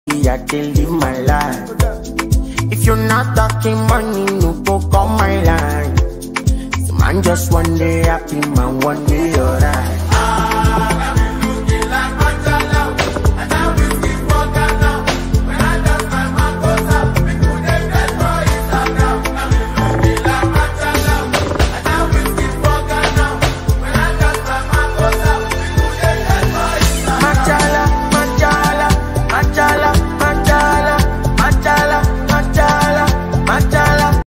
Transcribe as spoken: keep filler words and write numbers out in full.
I can live my life. If you're not talking money, no go call my line. So man, just one day happy, man, one day alright.